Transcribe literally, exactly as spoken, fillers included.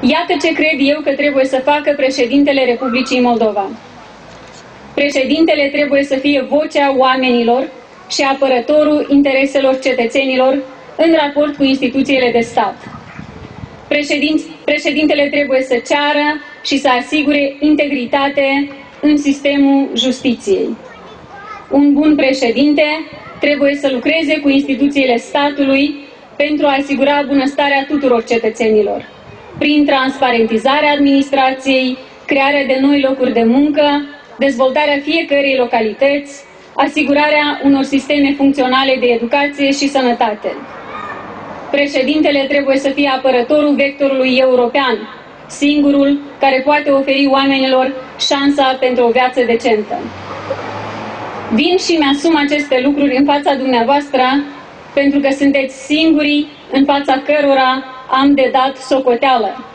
Iată ce cred eu că trebuie să facă președintele Republicii Moldova. Președintele trebuie să fie vocea oamenilor și apărătorul intereselor cetățenilor în raport cu instituțiile de stat. Președin, președintele trebuie să ceară și să asigure integritate în sistemul justiției. Un bun președinte trebuie să lucreze cu instituțiile statului pentru a asigura bunăstarea tuturor cetățenilor, prin transparentizarea administrației, crearea de noi locuri de muncă, dezvoltarea fiecărei localități, asigurarea unor sisteme funcționale de educație și sănătate. Președintele trebuie să fie apărătorul vectorului european, singurul care poate oferi oamenilor șansa pentru o viață decentă. Vin și mi-asum aceste lucruri în fața dumneavoastră pentru că sunteți singurii în fața cărora am de dat socoteală.